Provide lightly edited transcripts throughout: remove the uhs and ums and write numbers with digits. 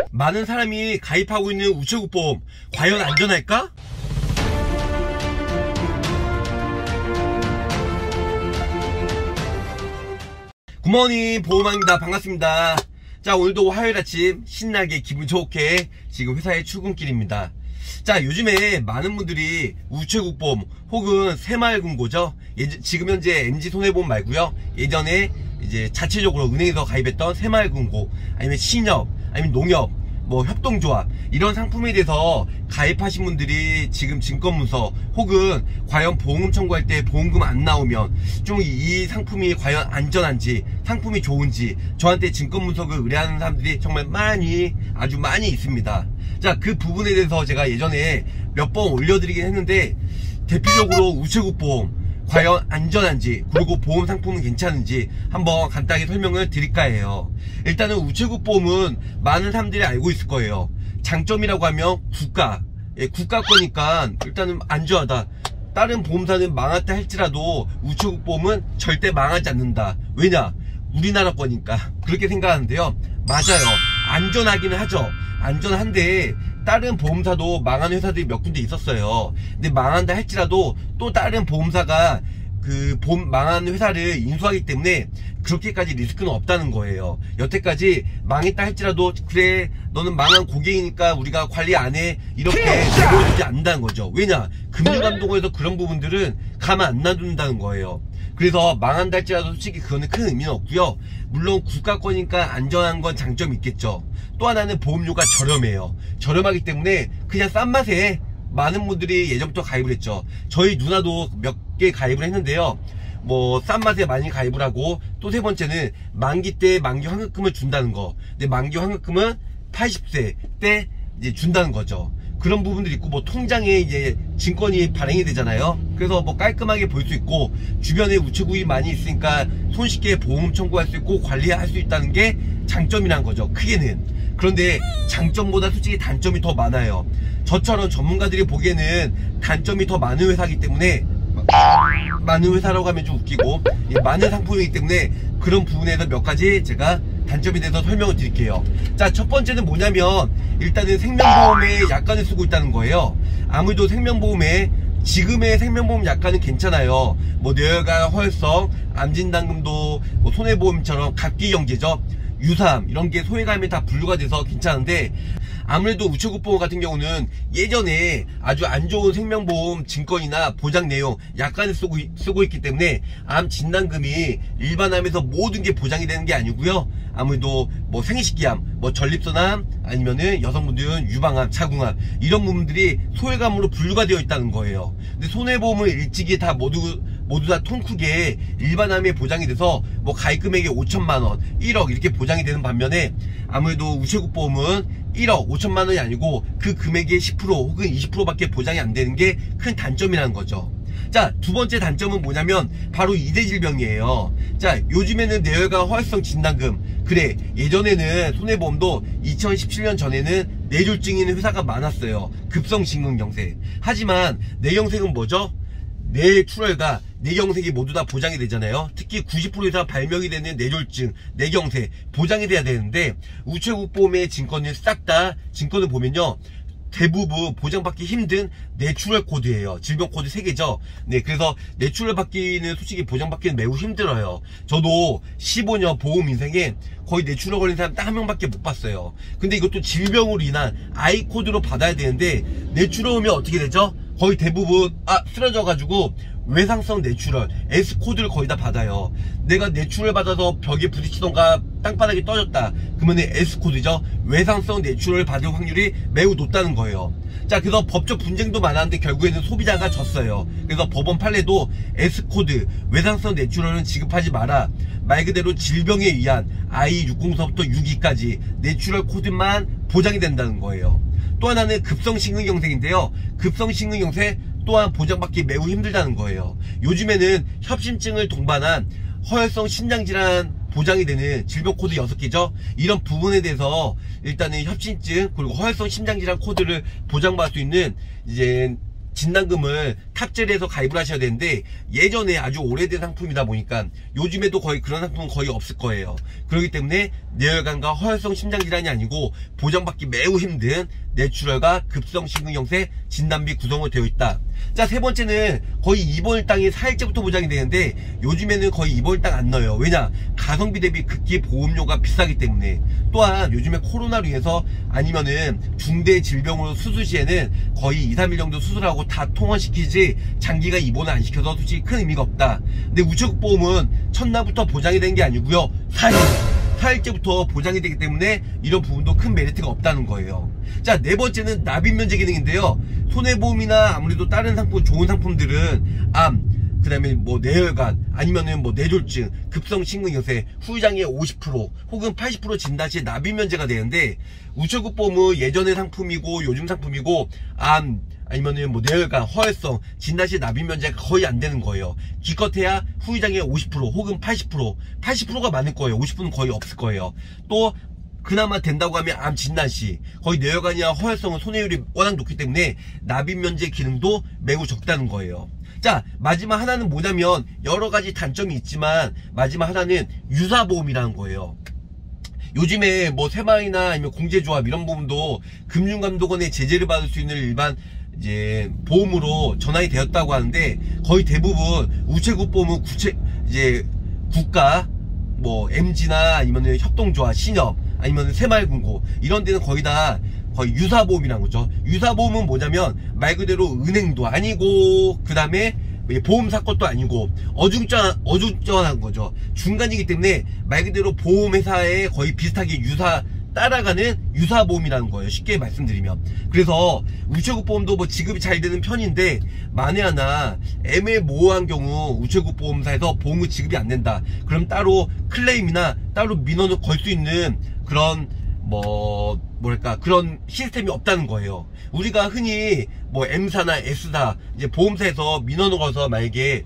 많은 사람이 가입하고 있는 우체국보험 과연 안전할까? 굿모닝 보험왕입니다. 반갑습니다. 자, 오늘도 화요일 아침 신나게 기분 좋게 지금 회사에 출근길입니다. 자, 요즘에 많은 분들이 우체국보험 혹은 새마을금고죠. 지금 현재 MG손해보험 말고요, 예전에 이제 자체적으로 은행에서 가입했던 새마을금고, 아니면 신협, 아니면 농협, 뭐 협동조합, 이런 상품에 대해서 가입하신 분들이 지금 증권문서 혹은 과연 보험금 청구할 때 보험금 안 나오면 좀 이 상품이 과연 안전한지, 상품이 좋은지 저한테 증권문서를 의뢰하는 사람들이 정말 아주 많이 있습니다. 자, 그 부분에 대해서 제가 예전에 몇 번 올려드리긴 했는데, 대표적으로 우체국보험 과연 안전한지, 그리고 보험 상품은 괜찮은지 한번 간단하게 설명을 드릴까 해요. 일단은 우체국보험은 많은 사람들이 알고 있을 거예요. 장점이라고 하면 국가 거니까 일단은 안전하다. 다른 보험사는 망했다 할지라도 우체국보험은 절대 망하지 않는다. 왜냐? 우리나라 거니까. 그렇게 생각하는데요, 맞아요. 안전하기는 하죠. 안전한데 다른 보험사도 망하는 회사들이 몇 군데 있었어요. 근데 망한다 할지라도 또 다른 보험사가 그 망한 회사를 인수하기 때문에 그렇게까지 리스크는 없다는 거예요. 여태까지 망했다 할지라도 그래, 너는 망한 고객이니까 우리가 관리 안 해, 이렇게 내버려두지 않는다는 거죠. 왜냐? 금융감독원에서 그런 부분들은 가만 안 놔둔다는 거예요. 그래서 망한다 할지라도 솔직히 그거는 큰 의미는 없고요. 물론 국가 거니까 안전한 건 장점이 있겠죠. 또 하나는 보험료가 저렴해요. 저렴하기 때문에 그냥 싼 맛에 많은 분들이 예전부터 가입을 했죠. 저희 누나도 몇 개 가입을 했는데요, 뭐 싼 맛에 많이 가입을 하고, 또 세 번째는 만기 때 만기 환급금을 준다는 거. 근데 만기 환급금은 80세 때 이제 준다는 거죠. 그런 부분들이 있고, 뭐 통장에 이제 증권이 발행이 되잖아요. 그래서 뭐 깔끔하게 볼 수 있고, 주변에 우체국이 많이 있으니까 손쉽게 보험 청구할 수 있고 관리할 수 있다는 게 장점이란 거죠, 크게는. 그런데 장점보다 솔직히 단점이 더 많아요. 저처럼 전문가들이 보기에는 단점이 더 많은 회사이기 때문에, 많은 회사라고 하면 좀 웃기고, 많은 상품이기 때문에 그런 부분에서 몇 가지 제가 단점에 대해서 설명을 드릴게요. 자, 첫 번째는 뭐냐면, 일단은 생명보험에 약관을 쓰고 있다는 거예요. 아무래도 생명보험에, 지금의 생명보험 약관은 괜찮아요. 뭐 뇌혈관, 허혈성, 암진단금도 뭐 손해보험처럼 갑기경제죠, 유사암, 이런 게 소외감에 다 분류가 돼서 괜찮은데, 아무래도 우체국보험 같은 경우는 예전에 아주 안 좋은 생명보험 증권이나 보장 내용 약관을 쓰고 있기 때문에 암 진단금이 일반암에서 모든 게 보장이 되는 게 아니고요. 아무래도 뭐 생식기암, 뭐 전립선암, 아니면은 여성분들은 유방암, 자궁암, 이런 부분들이 소외감으로 분류가 되어 있다는 거예요. 근데 손해보험은 일찍이 다 모두 다 통크게 일반암에 보장이 돼서 뭐 가입금액이 5천만원, 1억 이렇게 보장이 되는 반면에, 아무래도 우체국보험은 1억 5천만원이 아니고 그 금액의 10% 혹은 20%밖에 보장이 안 되는 게 큰 단점이라는 거죠. 자, 두 번째 단점은 뭐냐면 바로 이대질병이에요. 자, 요즘에는 뇌혈관 허혈성 진단금, 그래, 예전에는 손해보험도 2017년 전에는 뇌졸중 있는 회사가 많았어요. 급성심근경색. 하지만 뇌경색은 뭐죠? 뇌출혈과 뇌경색이 모두 다 보장이 되잖아요. 특히 90% 이상 발명이 되는 뇌졸중, 뇌경색 보장이 돼야 되는데, 우체국보험의 증권을 싹 다 증권을 보면요, 대부분 보장받기 힘든 뇌출혈 코드예요. 질병 코드 3개죠. 네, 그래서 뇌출혈 받기는 솔직히 보장받기는 매우 힘들어요. 저도 15년 보험 인생에 거의 뇌출혈 걸린 사람 딱 한 명밖에 못 봤어요. 근데 이것도 질병으로 인한 I 코드로 받아야 되는데, 뇌출혈 오면 어떻게 되죠? 거의 대부분 쓰러져가지고 외상성 뇌출혈 S 코드를 거의 다 받아요. 내가 뇌출혈 받아서 벽에 부딪히던가 땅바닥에 떨어졌다 그러면 S 코드죠. 외상성 뇌출혈을 받을 확률이 매우 높다는 거예요. 자, 그래서 법적 분쟁도 많았는데 결국에는 소비자가 졌어요. 그래서 법원 판례도 S 코드 외상성 뇌출혈은 지급하지 마라, 말 그대로 질병에 의한 I60서부터 62까지 뇌출혈 코드만 보장이 된다는 거예요. 또 하나는 급성심근경색인데요, 급성심근경색 또한 보장받기 매우 힘들다는 거예요. 요즘에는 협심증을 동반한 허혈성 심장질환 보장이 되는 질병 코드 6개죠. 이런 부분에 대해서 일단은 협심증 그리고 허혈성 심장질환 코드를 보장받을 수 있는 이제 진단금을 탑재를 해서 가입을 하셔야 되는데, 예전에 아주 오래된 상품이다 보니까 요즘에도 거의 그런 상품은 거의 없을 거예요. 그렇기 때문에 뇌혈관과 허혈성 심장질환이 아니고 보장받기 매우 힘든 내추럴과 급성심근경색 진단비 구성으로 되어 있다. 자, 세 번째는 거의 입원일 당이 4일째부터 보장이 되는데, 요즘에는 거의 입원일 당 안 넣어요. 왜냐? 가성비 대비 극히 보험료가 비싸기 때문에. 또한 요즘에 코로나로 인해서 아니면은 중대 질병으로 수술 시에는 거의 2, 3일 정도 수술하고 다 통원시키지 장기가 입원을 안 시켜서 솔직히 큰 의미가 없다. 근데 우체국보험은 첫날부터 보장이 된 게 아니고요, 4일째부터 보장이 되기 때문에 이런 부분도 큰 메리트가 없다는 거예요. 자, 네 번째는 납입면제 기능인데요. 손해보험이나 아무래도 다른 상품, 좋은 상품들은 암, 그 다음에 뭐 뇌혈관, 아니면은 뭐 뇌졸중, 급성심근경색, 후유장애 50% 혹은 80% 진단 시 납입면제가 되는데, 우체국보험은 예전의 상품이고 요즘 상품이고, 암, 아니면은 뭐 뇌혈관, 허혈성, 진단 시 납입면제가 거의 안 되는 거예요. 기껏해야 후유장애 50% 혹은 80%가 많을 거예요. 50%는 거의 없을 거예요. 또 그나마 된다고 하면 암 진단 시 거의 뇌혈관이나 허혈성은 손해율이 워낙 높기 때문에 납입면제 기능도 매우 적다는 거예요. 자, 마지막 하나는 뭐냐면, 여러가지 단점이 있지만 마지막 하나는 유사보험이라는 거예요. 요즘에 뭐 새마을이나 아니면 공제조합 이런 부분도 금융감독원의 제재를 받을 수 있는 일반 이제 보험으로 전환이 되었다고 하는데, 거의 대부분 우체국보험은 이제 국가 뭐 MG나 아니면 협동조합, 신협, 아니면 새마을금고 이런 데는 거의 다 거의 유사보험이라는 거죠. 유사보험은 뭐냐면 말 그대로 은행도 아니고, 그 다음에 보험사 것도 아니고 어중쩡한 거죠. 중간이기 때문에 말 그대로 보험회사에 거의 비슷하게 따라가는 유사보험이라는 거예요, 쉽게 말씀드리면. 그래서 우체국보험도 뭐 지급이 잘 되는 편인데, 만에 하나 애매모호한 경우 우체국보험사에서 보험이 지급이 안 된다, 그럼 따로 클레임이나 따로 민원을 걸 수 있는 그런 그런 시스템이 없다는 거예요. 우리가 흔히 뭐 M사나 S사 이제 보험사에서 민원을 걸어서 만약에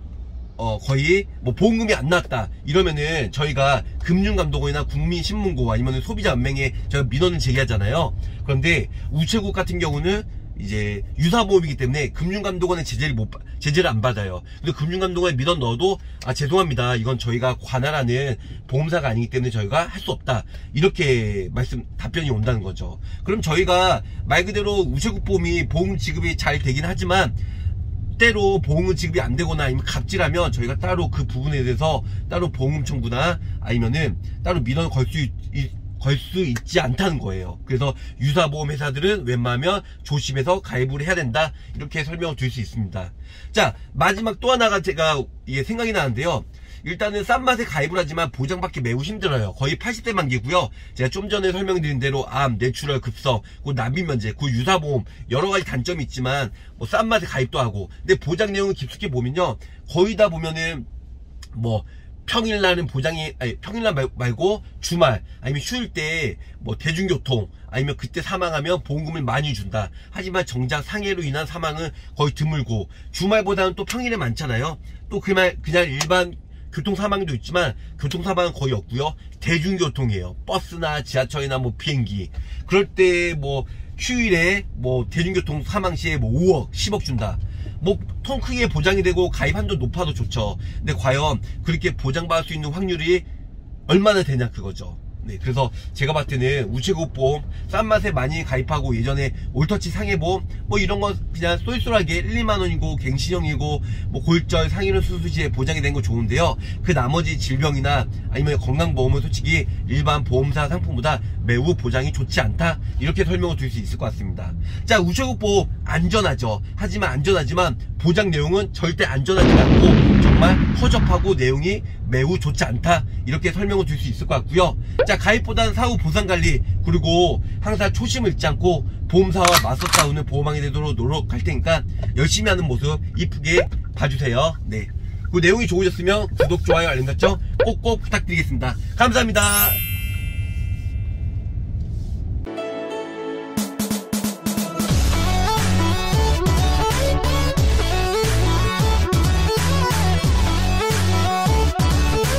거의 뭐 보험금이 안 나왔다 이러면은 저희가 금융감독원이나 국민신문고 아니면 소비자연맹에 저희가 민원을 제기하잖아요. 그런데 우체국 같은 경우는 이제 유사보험이기 때문에 금융감독원의 제재를 안 받아요. 근데 금융감독원에 민원 넣어도 죄송합니다, 이건 저희가 관할하는 보험사가 아니기 때문에 저희가 할 수 없다, 이렇게 답변이 온다는 거죠. 그럼 저희가 말 그대로 우체국보험이 보험 지급이 잘 되긴 하지만, 때로 보험금 지급이 안 되거나 아니면 갑질하면 저희가 따로 그 부분에 대해서 따로 보험금 청구나 아니면은 따로 민원을 걸 수 있지 않다는 거예요. 그래서 유사보험 회사들은 웬만하면 조심해서 가입을 해야 된다, 이렇게 설명을 드릴 수 있습니다. 자, 마지막 또 하나가 제가 이게 생각이 나는데요. 일단은 싼 맛에 가입을 하지만 보장받기 매우 힘들어요. 거의 80대 만기고요. 제가 좀 전에 설명드린 대로 암, 내추럴, 급성, 그 납입면제, 그 유사보험 여러가지 단점이 있지만 뭐 싼 맛에 가입도 하고, 근데 보장 내용을 깊숙이 보면요, 거의 다 보면은 뭐 평일날은 평일날 말고 주말 아니면 휴일 때 뭐 대중교통 아니면 그때 사망하면 보험금을 많이 준다. 하지만 정작 상해로 인한 사망은 거의 드물고, 주말보다는 또 평일에 많잖아요. 또 그냥 일반 교통사망도 있지만 교통사망은 거의 없고요. 대중교통이에요. 버스나 지하철이나 뭐 비행기. 그럴 때 뭐 휴일에 뭐 대중교통 사망 시에 뭐 5억, 10억 준다. 뭐 통 크게 보장이 되고 가입 한도 높아도 좋죠. 근데 과연 그렇게 보장받을 수 있는 확률이 얼마나 되냐, 그거죠. 네, 그래서 제가 봤을 때는 우체국보험 싼 맛에 많이 가입하고, 예전에 올터치 상해보험 뭐 이런 건 그냥 쏠쏠하게 1, 2만원이고 갱신형이고 뭐 골절 상해로 수술 시에 보장이 된 거 좋은데요, 그 나머지 질병이나 아니면 건강보험은 솔직히 일반 보험사 상품보다 매우 보장이 좋지 않다, 이렇게 설명을 드릴 수 있을 것 같습니다. 자, 우체국보험 안전하죠. 하지만 안전하지만 보장 내용은 절대 안전하지 않고 정말 허접하고 내용이 매우 좋지 않다, 이렇게 설명을 드릴 수 있을 것 같고요. 자, 가입보다는 사후 보상관리, 그리고 항상 초심을 잃지 않고 보험사와 맞서 싸우는 보험왕이 되도록 노력할 테니까 열심히 하는 모습 이쁘게 봐주세요. 네, 그 내용이 좋으셨으면 구독, 좋아요, 알림 설정 꼭꼭 부탁드리겠습니다. 감사합니다.